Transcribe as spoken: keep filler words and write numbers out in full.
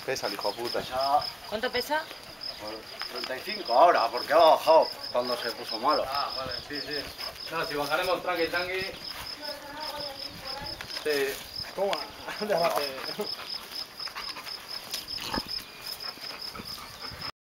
Pesa el hijo de puta. Pesa ¿Cuánto pesa? pues, treinta y cinco ahora, porque ha bajado cuando se puso malo. Ah, vale, sí, sí. No, si bajaremos tranqui, tranqui. Sí. Toma, déjate.